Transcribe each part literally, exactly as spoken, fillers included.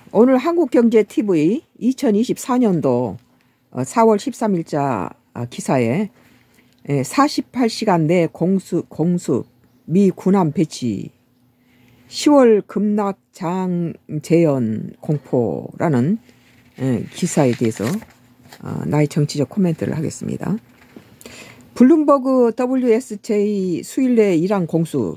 오늘 한국경제티비 이천이십사년도 사월 십삼일자 기사에 사십팔 시간 내 공수, 공수 미 군함 배치 시월 급락 장재현 공포라는 기사에 대해서 나의 정치적 코멘트를 하겠습니다. 블룸버그 더블유에스제이 수일 내 이란 공수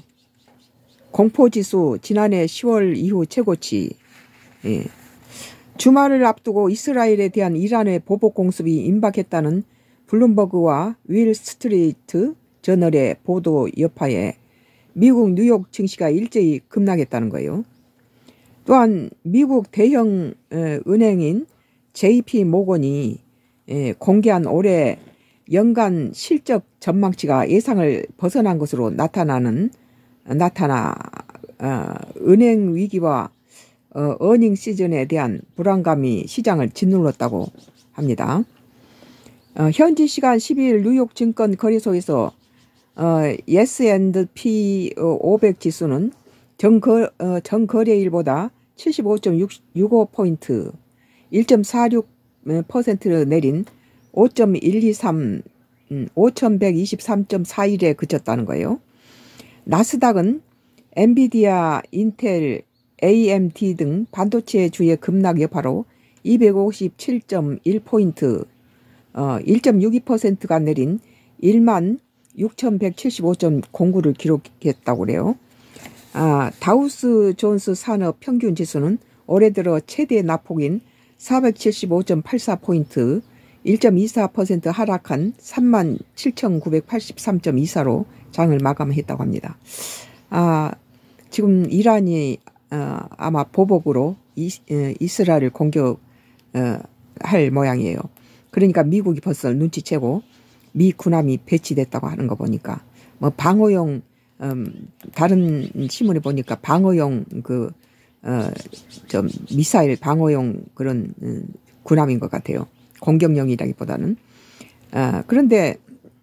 공포지수 지난해 시월 이후 최고치. 예. 주말을 앞두고 이스라엘에 대한 이란의 보복 공습이 임박했다는 블룸버그와 윌 스트리트 저널의 보도 여파에 미국 뉴욕 증시가 일제히 급락했다는 거예요. 또한 미국 대형 은행인 제이피 모건이 공개한 올해 연간 실적 전망치가 예상을 벗어난 것으로 나타나는 나타나 어, 은행 위기와 어, 어닝 시즌에 대한 불안감이 시장을 짓눌렀다고 합니다. 어, 현지 시간 십이일 뉴욕 증권 거래소에서 어, 에스 앤드 피 오백 지수는 전거, 어, 전거래일보다 칠십오 점 육오 포인트 일 점 사육 퍼센트 내린 오 점 일이삼 음, 오천백이십삼 점 사일에 그쳤다는 거예요. 나스닥은 엔비디아, 인텔, 에이엠디 등 반도체주의 급락 여파로 이백오십칠 점 일 포인트, 어, 일 점 육이 퍼센트가 내린 일만 육천백칠십오 점 공구를 기록했다고 그래요. 아, 다우스 존스 산업 평균 지수는 올해 들어 최대 낙폭인 사백칠십오 점 팔사 포인트, 일 점 이사 퍼센트 하락한 삼만 칠천구백팔십삼 점 이사로 장을 마감했다고 합니다. 아, 지금 이란이 어, 아마 보복으로 이, 에, 이스라엘을 공격할 어, 모양이에요. 그러니까 미국이 벌써 눈치채고 미 군함이 배치됐다고 하는 거 보니까 뭐 방어용 음, 다른 신문에 보니까 방어용 그 어, 좀 미사일 방어용 그런 음, 군함인 것 같아요. 공격용이라기보다는. 아, 그런데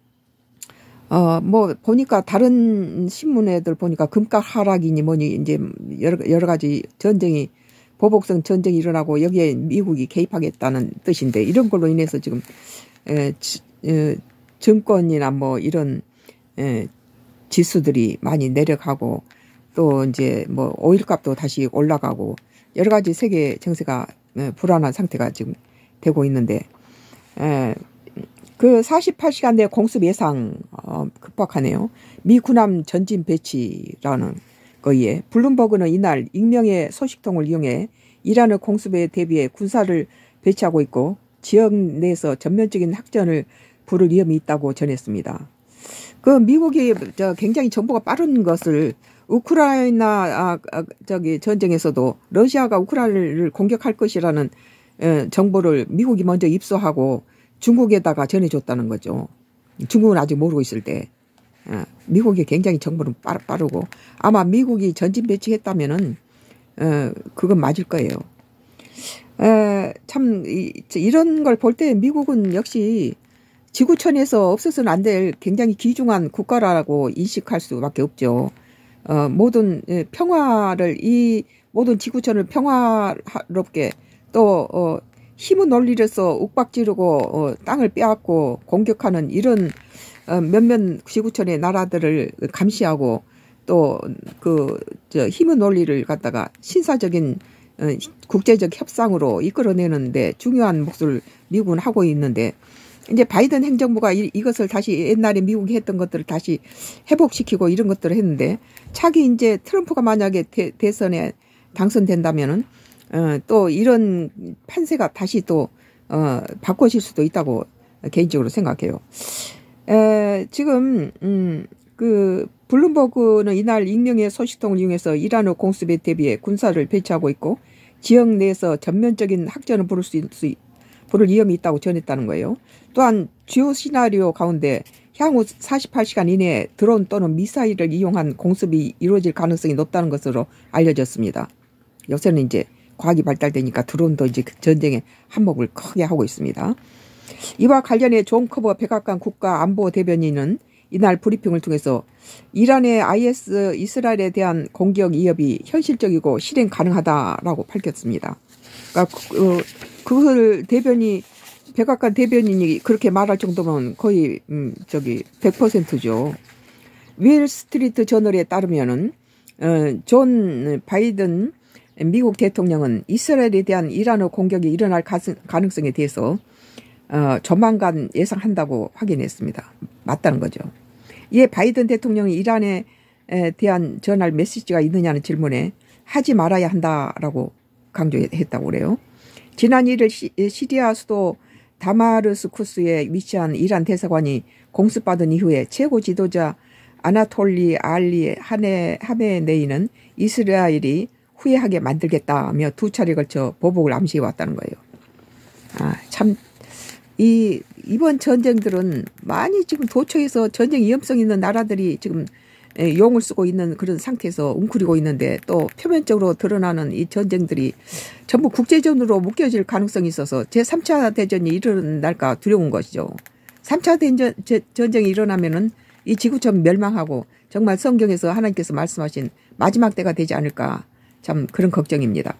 어, 뭐, 보니까 다른 신문애들 보니까 금값 하락이니 뭐니 이제 여러, 여러 가지 전쟁이, 보복성 전쟁이 일어나고 여기에 미국이 개입하겠다는 뜻인데 이런 걸로 인해서 지금, 에, 지, 에, 증권이나 뭐 이런, 에, 지수들이 많이 내려가고 또 이제 뭐 오일 값도 다시 올라가고 여러 가지 세계 정세가 에, 불안한 상태가 지금 되고 있는데, 에, 그 사십팔 시간 내 공습 예상 어, 급박하네요. 미 군함 전진 배치라는 거에 블룸버그는 이날 익명의 소식통을 이용해 이란의 공습에 대비해 군사를 배치하고 있고 지역 내에서 전면적인 확전을 부를 위험이 있다고 전했습니다. 그 미국이 저 굉장히 정보가 빠른 것을 우크라이나 아, 아, 저기 전쟁에서도 러시아가 우크라이나를 공격할 것이라는 에, 정보를 미국이 먼저 입수하고 중국에다가 전해줬다는 거죠. 중국은 아직 모르고 있을 때. 어, 미국이 굉장히 정보는 빠르고 아마 미국이 전진 배치했다면은 어, 그건 맞을 거예요. 에, 참 이, 이런 걸 볼 때 미국은 역시 지구촌에서 없어서는 안 될 굉장히 귀중한 국가라고 인식할 수밖에 없죠. 어, 모든 평화를 이 모든 지구촌을 평화롭게 또 어, 힘은 논리로서 욱박지르고 어, 땅을 빼앗고 공격하는 이런 어, 몇몇 지구촌의 나라들을 감시하고 또 그 힘은 논리를 갖다가 신사적인 어, 국제적 협상으로 이끌어내는데 중요한 몫을 미국은 하고 있는데 이제 바이든 행정부가 이, 이것을 다시 옛날에 미국이 했던 것들을 다시 회복시키고 이런 것들을 했는데 차기 이제 트럼프가 만약에 대, 대선에 당선된다면은 어, 또 이런 판세가 다시 또 어, 바꿔질 수도 있다고 개인적으로 생각해요. 에, 지금 음, 그 블룸버그는 이날 익명의 소식통을 이용해서 이란의 공습에 대비해 군사를 배치하고 있고 지역 내에서 전면적인 확전을 부를 수, 수 부를 위험이 있다고 전했다는 거예요. 또한 주요 시나리오 가운데 향후 사십팔 시간 이내에 드론 또는 미사일을 이용한 공습이 이루어질 가능성이 높다는 것으로 알려졌습니다. 요새는 이제 과학이 발달되니까 드론도 이제 전쟁의 한몫을 크게 하고 있습니다. 이와 관련해 존 커버 백악관 국가안보대변인은 이날 브리핑을 통해서 이란의 아이에스 이스라엘에 대한 공격 위협이 현실적이고 실행 가능하다라고 밝혔습니다. 그러니까 그, 그걸 대변이 백악관 대변인이 그렇게 말할 정도면 거의 음, 저기 백 퍼센트죠. 윌 스트리트 저널에 따르면은 어, 존 바이든 미국 대통령은 이스라엘에 대한 이란의 공격이 일어날 가능성에 대해서 어, 조만간 예상한다고 확인했습니다. 맞다는 거죠. 이에 바이든 대통령이 이란에 대한 전할 메시지가 있느냐는 질문에 하지 말아야 한다라고 강조했다고 그래요. 지난 일 일 시, 시리아 수도 다마르스쿠스에 위치한 이란 대사관이 공습받은 이후에 최고 지도자 아나톨리 알리 하네, 하메네이는 이스라엘이 후회하게 만들겠다며 두 차례 걸쳐 보복을 암시해 왔다는 거예요. 아, 참, 이, 이번 전쟁들은 많이 지금 도처에서 전쟁 위험성 있는 나라들이 지금 용을 쓰고 있는 그런 상태에서 웅크리고 있는데 또 표면적으로 드러나는 이 전쟁들이 전부 국제전으로 묶여질 가능성이 있어서 제삼 차 대전이 일어날까 두려운 것이죠. 삼 차 대전, 전쟁이 일어나면은 이 지구촌 멸망하고 정말 성경에서 하나님께서 말씀하신 마지막 때가 되지 않을까 참 그런 걱정입니다.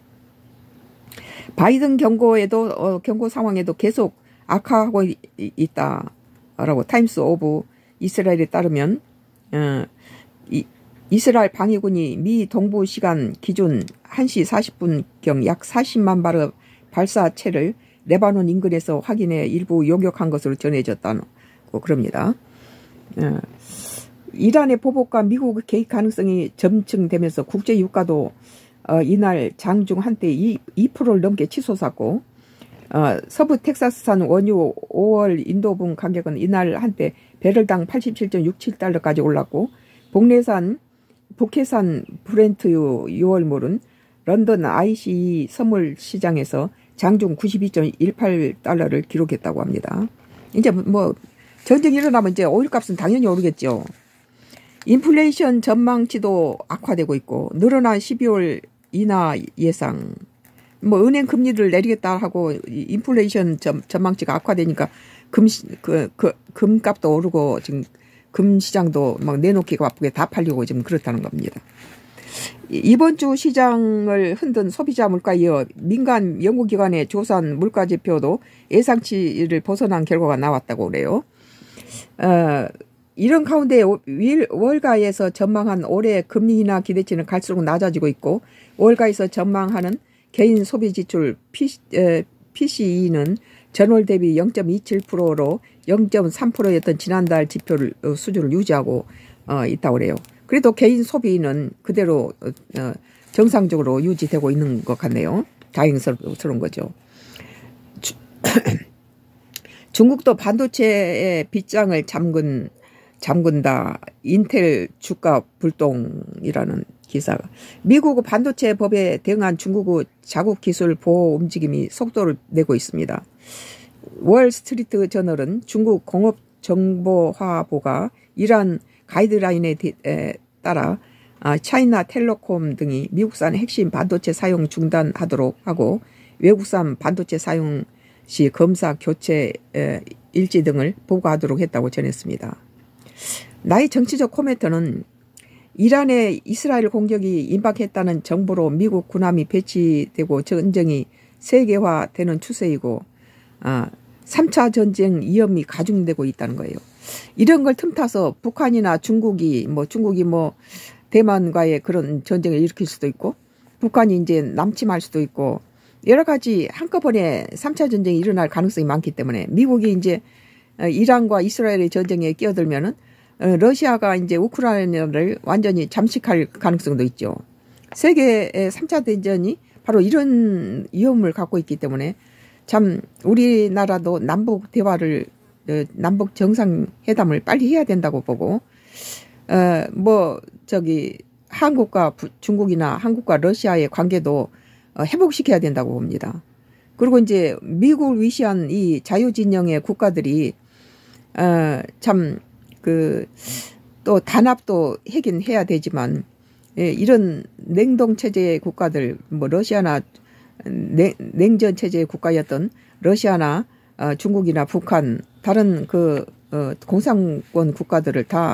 바이든 경고에도 어, 경고 상황에도 계속 악화하고 있다라고 타임스 오브 이스라엘에 따르면 어, 이, 이스라엘 방위군이 미 동부 시간 기준 한 시 사십 분경 약 사십만 발의 발사체를 레바논 인근에서 확인해 일부 요격한 것으로 전해졌다고 그럽니다. 어, 이란의 보복과 미국의 개입 가능성이 점증되면서 국제 유가도 어, 이날 장중 한때 이 퍼센트를 넘게 치솟았고 어, 서부 텍사스산 원유 오월 인도분 가격은 이날 한때 배럴당 팔십칠 점 육칠 달러까지 올랐고 북내산 북해산 브렌트유 유월물은 런던 아이씨이 선물 시장에서 장중 구십이 점 일팔 달러를 기록했다고 합니다. 이제 뭐 전쟁이 일어나면 이제 오일값은 당연히 오르겠죠. 인플레이션 전망치도 악화되고 있고 늘어난 십이월 인하 예상, 뭐 은행 금리를 내리겠다 하고 인플레이션 전, 전망치가 악화되니까 금, 그, 그, 금값도 오르고 지금 금 시장도 막 내놓기가 바쁘게 다 팔리고 지금 그렇다는 겁니다. 이번 주 시장을 흔든 소비자 물가에 이어 민간 연구기관의 조사한 물가 지표도 예상치를 벗어난 결과가 나왔다고 그래요. 어, 이런 가운데 월가에서 전망한 올해 금리 인하 기대치는 갈수록 낮아지고 있고 월가에서 전망하는 개인 소비 지출 피씨이는 전월 대비 영 점 이칠 퍼센트로 영 점 삼 퍼센트였던 지난달 지표를 수준을 유지하고 있다고 그래요. 그래도 개인 소비는 그대로 정상적으로 유지되고 있는 것 같네요. 다행스러운 거죠. 중국도 반도체의 빗장을 잠근 잠근다. 인텔 주가 불똥이라는 기사가. 미국 반도체 법에 대응한 중국의 자국 기술 보호 움직임이 속도를 내고 있습니다. 월스트리트 저널은 중국 공업정보화보가 이러한 가이드라인에 따라 차이나 텔레콤 등이 미국산 핵심 반도체 사용 중단하도록 하고 외국산 반도체 사용 시 검사 교체 일지 등을 보고하도록 했다고 전했습니다. 나의 정치적 코멘트는 이란의 이스라엘 공격이 임박했다는 정보로 미국 군함이 배치되고 전쟁이 세계화되는 추세이고 아, 삼 차 전쟁 위험이 가중되고 있다는 거예요. 이런 걸 틈타서 북한이나 중국이 뭐 중국이 뭐 대만과의 그런 전쟁을 일으킬 수도 있고 북한이 이제 남침할 수도 있고 여러 가지 한꺼번에 삼 차 전쟁이 일어날 가능성이 많기 때문에 미국이 이제 이란과 이스라엘의 전쟁에 끼어들면은 러시아가 이제 우크라이나를 완전히 잠식할 가능성도 있죠. 세계의 삼 차 대전이 바로 이런 위험을 갖고 있기 때문에 참 우리나라도 남북 대화를 남북 정상회담을 빨리 해야 된다고 보고 어 뭐 저기 한국과 중국이나 한국과 러시아의 관계도 회복시켜야 된다고 봅니다. 그리고 이제 미국을 위시한 이 자유진영의 국가들이 어 참 그 또 단합도 하긴 해야 되지만 예, 이런 냉동 체제의 국가들 뭐 러시아나 냉, 냉전 체제의 국가였던 러시아나 어, 중국이나 북한 다른 그 어, 공산권 국가들을 다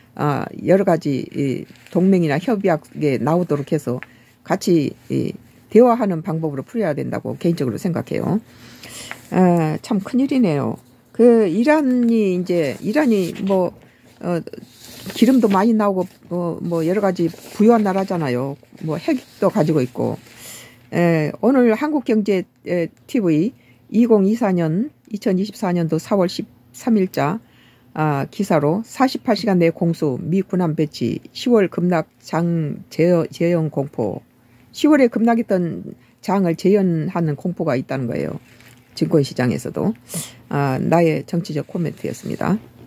아, 여러 가지 이 동맹이나 협약에 나오도록 해서 같이 이 대화하는 방법으로 풀어야 된다고 개인적으로 생각해요. 아, 참 큰일이네요. 그 이란이 이제 이란이 뭐 어, 기름도 많이 나오고 뭐, 뭐 여러 가지 부유한 나라잖아요. 뭐 핵도 가지고 있고. 에, 오늘 한국경제티비 이천이십사 년 이천이십사 년도 사월 십삼일자 아, 기사로 사십팔 시간 내 공수 미 군함 배치 시월 급락 장 재현, 재현 공포. 시월에 급락했던 장을 재현하는 공포가 있다는 거예요. 증권시장에서도. 아, 나의 정치적 코멘트였습니다.